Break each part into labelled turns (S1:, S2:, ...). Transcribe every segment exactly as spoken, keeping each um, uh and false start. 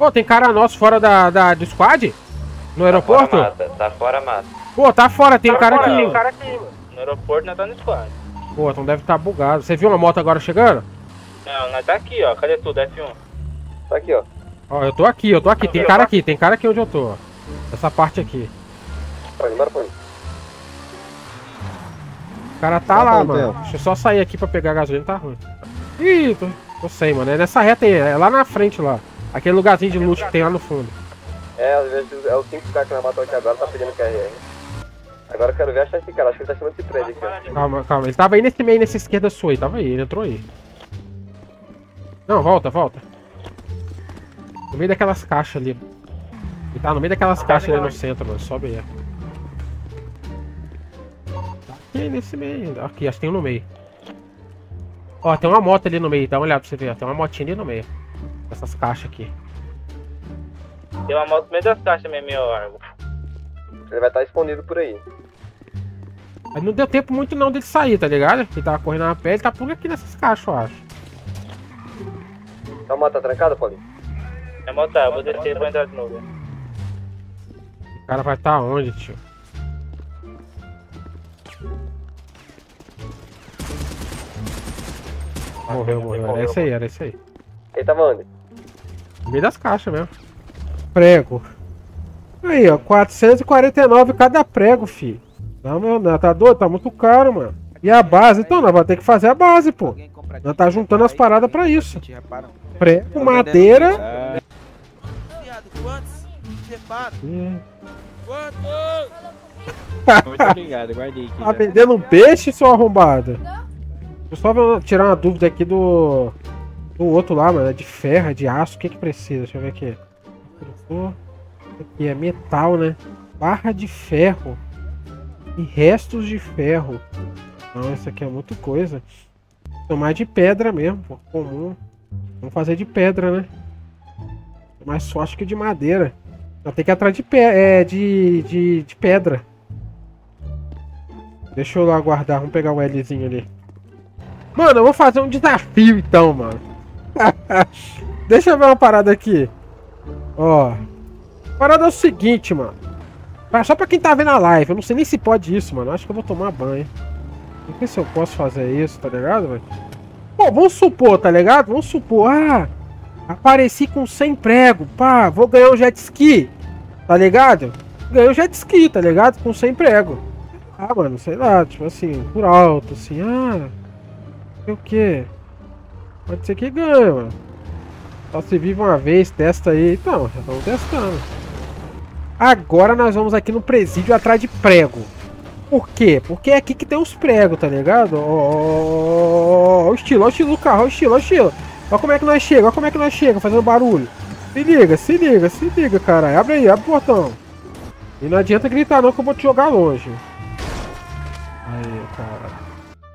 S1: Pô, tem cara nosso fora da, da, do squad? No aeroporto?
S2: Tá fora, mata. Tá fora, mata.
S1: Pô, tá fora, tem um cara
S2: fora,
S1: aqui.
S2: Tem um cara aqui, mano. No aeroporto nós tá no squad.
S1: Pô, então deve estar bugado. Você viu uma moto agora chegando?
S2: Não, nós tá aqui, ó. Cadê tudo? F um. Tá aqui, ó.
S1: Ó, eu tô aqui, eu tô aqui. Tem cara aqui, tem cara aqui onde eu tô. Ó. Essa parte aqui.
S2: Pode, bora, pode.
S1: O cara tá lá, mano. Deixa eu só sair aqui pra pegar a gasolina, tá ruim. Ih, tô, tô sem, mano. É nessa reta aí, é lá na frente lá. Aquele lugarzinho de loot que tem lá no fundo.
S2: É, às vezes é o cinco K que nós matamos aqui agora, tá pedindo Q R R. Agora eu quero ver achar esse cara, acho que ele tá em cima desse prédio aqui, ó.
S1: Calma, calma. Ele tava aí nesse meio, nessa esquerda sua aí. Tava aí, ele entrou aí. Não, volta, volta. No meio daquelas caixas ali. Ele tá no meio daquelas caixas ali no centro, mano. Sobe aí. Tá aqui nesse meio. Aqui, acho que tem um no meio. Ó, tem uma moto ali no meio. Dá uma olhada pra você ver. Ó. Tem uma motinha ali no meio. Essas caixas aqui.
S2: Tem uma moto no meio das caixas mesmo, meu árvore. Ele vai estar escondido por aí.
S1: Mas não deu tempo muito não dele sair, tá ligado? Ele tava correndo na pele, tá por aqui nessas caixas, eu acho.
S2: A moto tá trancada, Paulinho? É a moto tá, eu vou descer e vou entrar de novo.
S1: O cara vai estar onde, tio? Morreu, morreu. Era esse aí, era esse aí.
S2: Ele tava onde?
S1: No meio das caixas mesmo. Prego. Aí, ó, quatrocentos e quarenta e nove cada prego, fi. Não, meu, não, tá doido? Tá muito caro, mano. E a base? Então, nós vamos ter que fazer a base, pô. Nós tá juntando as paradas pra isso. Prego, madeira. Hum.
S3: Muito obrigado, guardei aqui.
S1: Tá vendendo um peixe, seu arrombado? Deixa eu só ver- tirar uma dúvida aqui do... Do outro lá, mano. É de ferro, é de aço. O que que precisa? Deixa eu ver aqui. Aqui é metal, né? Barra de ferro. E restos de ferro. Não, isso aqui é muita coisa. Tomar de pedra mesmo, pô. Comum. Vamos fazer de pedra, né? É mais forte que de madeira. Vai ter que ir atrás de, pe é, de, de, de pedra. Deixa eu lá guardar. Vamos pegar o Lzinho ali. Mano, eu vou fazer um desafio então, mano. Deixa eu ver uma parada aqui. Ó. A parada é o seguinte, mano. Só pra quem tá vendo a live. Eu não sei nem se pode isso, mano. Acho que eu vou tomar banho. Não sei se eu posso fazer isso, tá ligado, velho? Pô, vamos supor, tá ligado? Vamos supor. Ah, apareci com cem prego. Pá, vou ganhar um jet ski. Tá ligado? Ganhei um jet ski, tá ligado? Com cem prego. Ah, mano, sei lá. Tipo assim, por alto, assim. Ah, sei o que? Pode ser que ganhe, mano. Só se vive uma vez, testa aí. Então, já estamos testando. Agora nós vamos aqui no presídio atrás de prego. Por quê? Porque é aqui que tem os pregos, tá ligado? Ó, o estilo, ó o estilo do carro, ó o estilo, ó o estilo. Olha como é que nós chega, olha como é que nós chega, fazendo barulho. Se liga, se liga, se liga, caralho. Abre aí, abre o portão. E não adianta gritar não que eu vou te jogar longe. Aí, cara.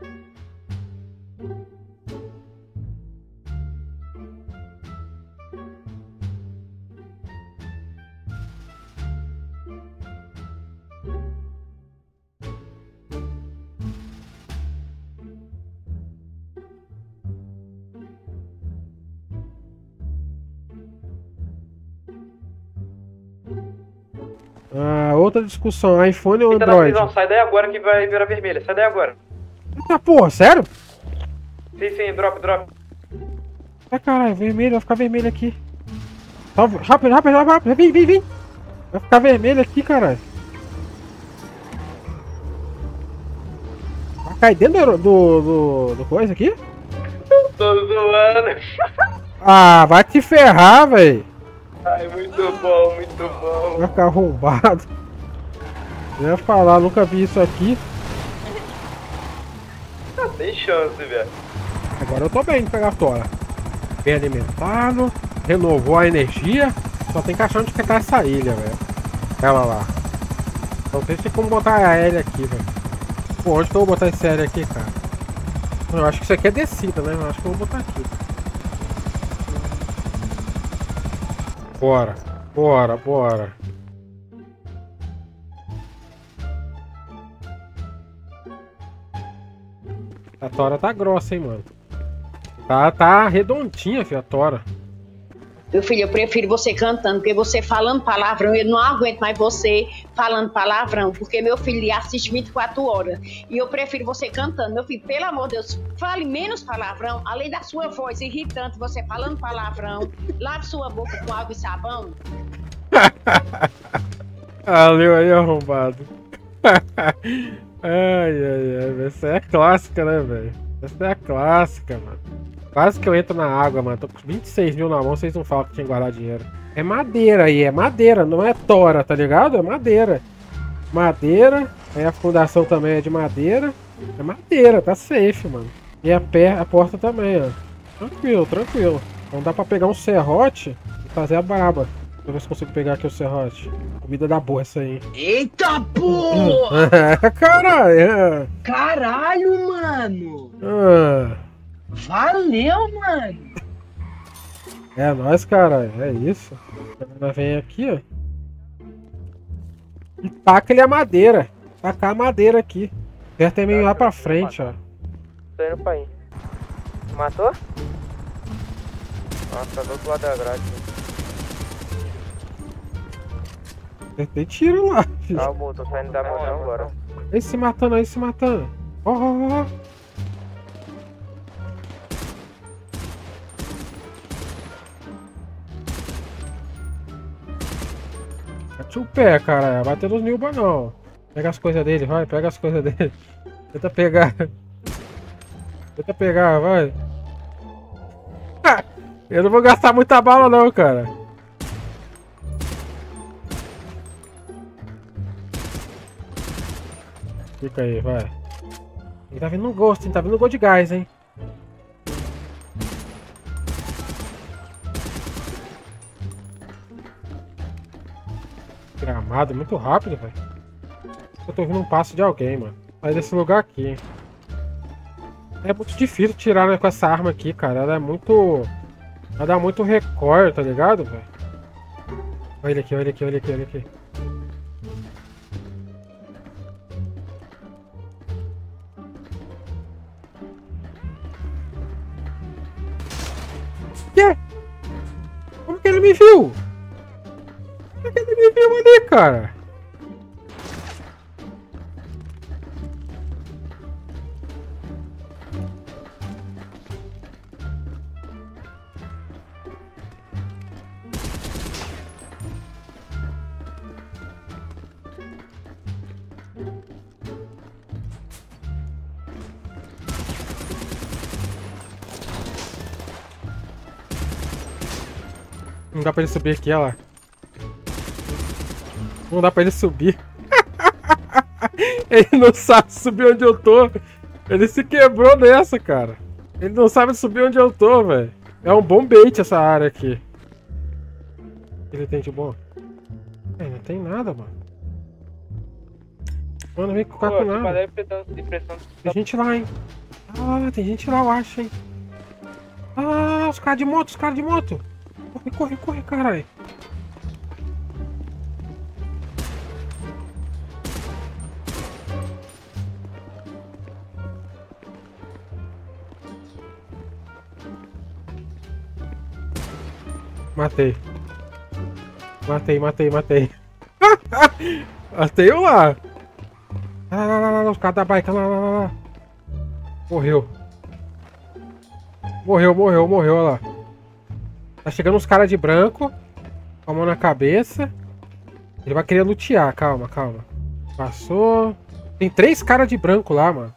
S1: Ah, outra discussão, iPhone ou Android?
S2: Não, sai daí agora que vai virar vermelha, sai daí agora.
S1: Eita porra, sério?
S2: Sim, sim, drop, drop.
S1: Ai caralho, vermelho, vai ficar vermelho aqui. Tá, rápido, rápido, rápido, vem, vem, vem. Vai ficar vermelho aqui, caralho. Vai cair dentro do, do, do, do coisa aqui?
S2: Tô zoando.
S1: Ah, vai te ferrar, velho.
S2: Ai, muito bom, muito bom.
S1: Vai ficar arrombado. Eu ia falar, nunca vi isso aqui.
S2: Não tem chance, velho.
S1: Agora eu tô bem de pegar fora. Bem alimentado, renovou a energia. Só tem que achar onde ficar essa ilha, velho. Ela lá. Não sei se tem como botar a L aqui, velho. Pô, onde que eu vou botar esse L aqui, cara? Eu acho que isso aqui é descida, né? Eu acho que eu vou botar aqui. Bora, bora, bora. A tora tá grossa, hein, mano. Tá, tá redondinha, filho, a tora.
S4: Meu filho, eu prefiro você cantando, porque você falando palavrão, eu não aguento mais você falando palavrão, porque meu filho assiste vinte e quatro horas. E eu prefiro você cantando. Meu filho, pelo amor de Deus, fale menos palavrão, além da sua voz irritante, você falando palavrão. Lave sua boca com água e sabão.
S1: Valeu aí, arrombado. Ai, ai, ai. Essa é a clássica, né, velho? Essa é a clássica, mano. Quase que eu entro na água, mano. Tô com vinte e seis mil na mão, vocês não falam que tinha que guardar dinheiro. É madeira aí, é madeira, não é tora, tá ligado? É madeira. Madeira, aí a fundação também é de madeira. É madeira, tá safe, mano. E a, pé, a porta também, ó. Tranquilo, tranquilo. Então dá pra pegar um serrote e fazer a braba. Deixa eu ver se consigo pegar aqui o serrote. Comida da boa essa aí.
S5: Eita porra!
S1: Caralho!
S5: Caralho, mano!
S1: Ah.
S5: Valeu, mano!
S1: É nóis, cara. É isso. Ela vem aqui, ó. E taca ele a madeira. Tacar a madeira aqui. Certo é meio lá pra frente, ó.
S2: Tô indo pra ir. Matou? Nossa, tá do outro lado da grade.
S1: Acertei tiro lá, filho.
S2: Calma, tô saindo da mão agora.
S1: Aí se matando, aí se matando. Ó, ó, ó. Bate o pé, cara. Bateu nos Nilba, não. Pega as coisas dele, vai. Pega as coisas dele. Tenta pegar. Tenta pegar, vai. Eu não vou gastar muita bala, não, cara. Fica aí, vai. Ele tá vindo no gosto, hein? Tá vindo no gol de gás, hein? Gramado, muito rápido, velho. Eu tô ouvindo um passo de alguém, mano. Sai desse lugar aqui, hein? É muito difícil tirar, né, com essa arma aqui, cara. Ela é muito... Ela dá muito record, tá ligado, velho? Olha ele aqui, olha ele aqui, olha ele aqui, olha ele aqui. Quê? Como que ele me viu? Como que ele me viu ali, cara? Não dá pra ele subir aqui, olha lá. Não dá pra ele subir. Ele não sabe subir onde eu tô. Ele se quebrou nessa, cara. Ele não sabe subir onde eu tô, velho. É um bom bait essa área aqui. O que ele tem de bom? É, não tem nada, mano. Mano, vem com com nada. Tem gente lá, hein. Ah, tem gente lá, eu acho, hein. Ah, os caras de moto, os caras de moto. Corre, corre, corre, caralho. Matei. Matei, matei, matei. Matei eu lá. Lá, lá, lá, lá, os caras da bike, lá, lá, lá, lá. Morreu. Morreu, morreu, morreu, olha lá. Tá chegando uns caras de branco. Com a mão na cabeça. Ele vai querer lutear, calma, calma. Passou. Tem três caras de branco lá, mano.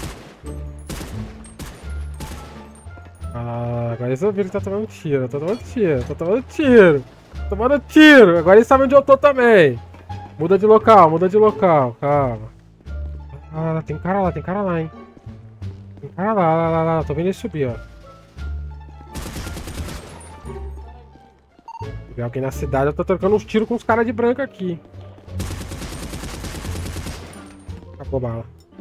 S1: Ah, agora eles ouviram que tá tomando tiro. Tá tomando tiro, tá tomando tiro. Tá tomando tiro. Agora eles sabem onde eu tô também. Muda de local, muda de local. Calma. Ah, tem cara lá, tem cara lá, hein. Tem cara lá, lá, lá, lá. Tô vendo ele subir, ó. Se tiver alguém na cidade, eu tô trocando uns tiros com os caras de branco aqui. Acabou a bala.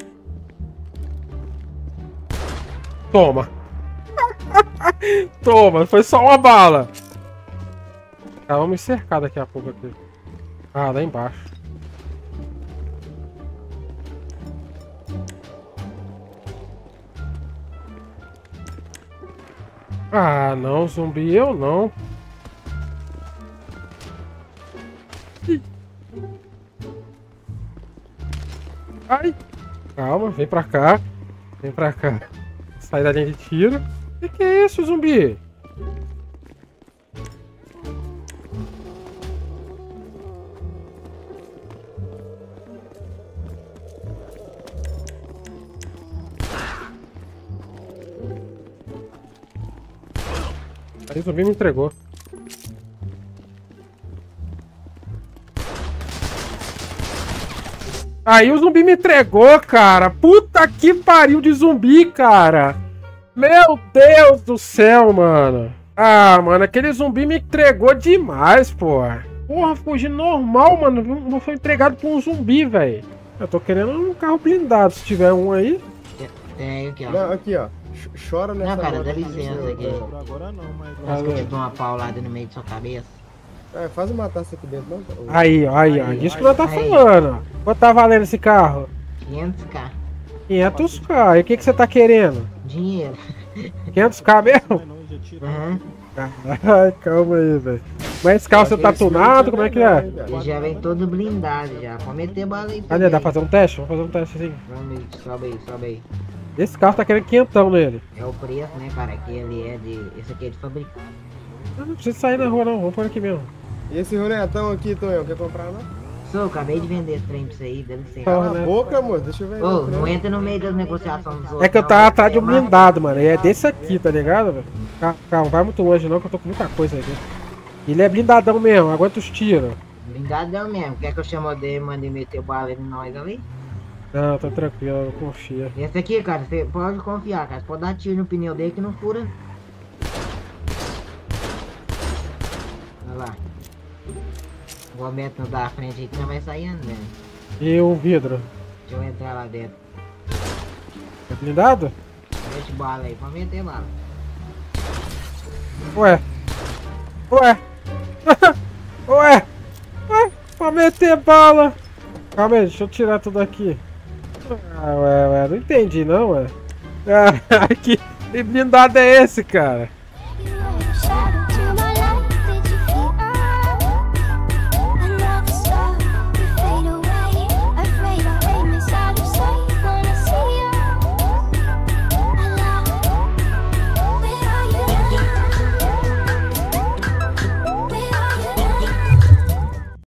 S1: Toma. Toma, foi só uma bala. Ah, vamos me cercar daqui a pouco aqui. Ah, lá embaixo. Ah, não, zumbi, eu não. Ai! Calma, vem pra cá. Vem pra cá. Sai da linha de tiro. Que que é isso, zumbi? Aí o zumbi me entregou. Aí o zumbi me entregou, cara. Puta que pariu de zumbi, cara. Meu Deus do céu, mano. Ah, mano, aquele zumbi me entregou demais, porra. Porra, fugir normal, mano. Não foi entregado por um zumbi, velho. Eu tô querendo um carro blindado, se tiver um aí.
S6: Tem aqui, ó.
S2: Não, aqui, ó. Chora nessa
S6: Não, cara,
S2: moto
S6: dá
S2: aqui,
S6: licença
S2: senhor.
S6: aqui.
S3: Por agora não, mas...
S6: Acho que eu te dou uma paulada no meio de sua cabeça.
S2: É, faz uma taça aqui dentro, não?
S1: Aí, ó, aí, ó.
S6: Aí,
S1: Disso que nós tá
S6: aí.
S1: falando. Quanto tá valendo esse carro?
S6: quinhentos k.
S1: quinhentos k. E o que que você tá querendo?
S6: Dinheiro.
S1: quinhentos k mesmo?
S3: Não, já tira.
S6: Aham.
S1: Ai, calma aí, velho. Mas esse carro você tá tunado? Como é que é?
S6: Ele já vem todo blindado já. Pode meter bala aí.
S1: Cadê? Dá pra fazer um teste? Vamos fazer um teste assim.
S6: Vamos, sobe aí, sobe aí.
S1: Esse carro tá querendo quinhentão nele.
S6: É o preço, né, cara? Que ele é de. Esse aqui é de fabricante.
S1: Não, não precisa sair na rua, não. Vamos por aqui mesmo.
S2: E esse runetão aqui, Tonhão, quer comprar, não?
S6: Sou, eu acabei de vender esse trem pra você aí, dá licença.
S1: Porra,
S2: Cala
S1: né?
S2: a boca, moço, deixa eu ver.
S6: Ô,
S2: o
S6: não
S2: trem.
S6: entra no meio das negociações dos outros.
S1: É que eu
S6: não,
S1: tava atrás de um
S6: é mais-
S1: blindado, mano. E é desse aqui, tá ligado, velho? Calma, calma, não vai muito longe não, que eu tô com muita coisa aqui. Ele é blindadão mesmo, aguenta os tiros.
S6: Blindadão mesmo. Quer que eu chame o dele e mande meter bala em nós ali?
S1: Não, tá tranquilo, eu confio.
S6: Esse aqui, cara, você pode confiar, cara. Você pode dar tiro no pneu dele que não fura. Olha lá. O Roberto não dá a frente aí que não vai sair andando.
S1: E o vidro?
S6: Deixa eu entrar lá dentro.
S1: É blindado?
S6: Mete bala aí, pode meter bala.
S1: Ué. Ué. Ué. Ué. Pra meter bala. Calma aí, deixa eu tirar tudo aqui. Ah, ué, ué, não entendi não, ué. Ah, que blindado é esse, cara?